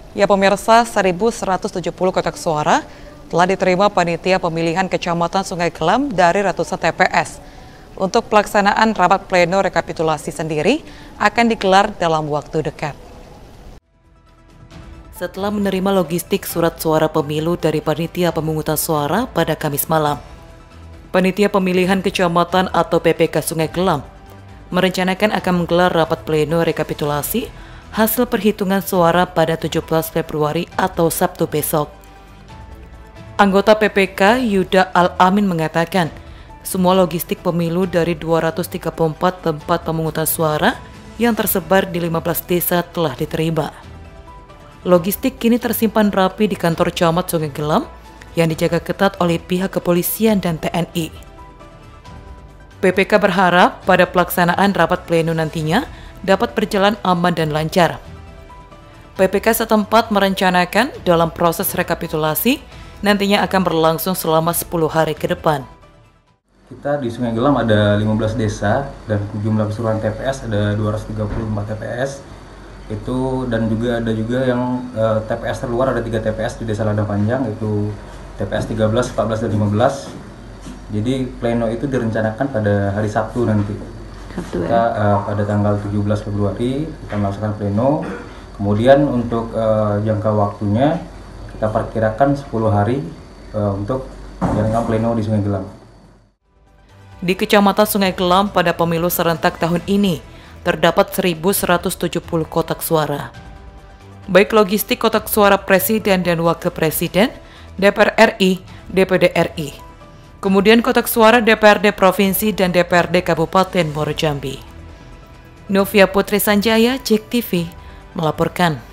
Ya pemirsa, 1.170 kotak suara telah diterima panitia pemilihan Kecamatan Sungai Gelam dari ratusan TPS. Untuk pelaksanaan rapat pleno rekapitulasi sendiri akan digelar dalam waktu dekat. Setelah menerima logistik surat suara pemilu dari panitia pemungutan suara pada Kamis malam, Panitia Pemilihan Kecamatan atau PPK Sungai Gelam merencanakan akan menggelar rapat pleno rekapitulasi hasil perhitungan suara pada 17 Februari atau Sabtu besok. Anggota PPK Yuda Al-Amin mengatakan, semua logistik pemilu dari 234 tempat pemungutan suara yang tersebar di 15 desa telah diterima. Logistik kini tersimpan rapi di kantor Camat Sungai Gelam yang dijaga ketat oleh pihak kepolisian dan TNI. PPK berharap pada pelaksanaan rapat pleno nantinya dapat berjalan aman dan lancar. PPK setempat merencanakan dalam proses rekapitulasi nantinya akan berlangsung selama 10 hari ke depan. Kita di Sungai Gelam ada 15 desa dan jumlah keseluruhan TPS ada 234 TPS. Dan juga ada yang TPS terluar, ada 3 TPS di Desa Ladang Panjang, itu TPS 13, 14, dan 15. Jadi pleno itu direncanakan pada hari Sabtu nanti. Kita pada tanggal 17 Februari kita melaksanakan pleno. Kemudian untuk jangka waktunya kita perkirakan 10 hari untuk menjalankan pleno di Sungai Gelam. Di Kecamatan Sungai Gelam pada pemilu serentak tahun ini terdapat 1.170 kotak suara. Baik logistik kotak suara Presiden dan Wakil Presiden, DPR RI, DPD RI. Kemudian kotak suara DPRD Provinsi dan DPRD Kabupaten Muaro Jambi. Novia Putri Sanjaya, JEK TV, melaporkan.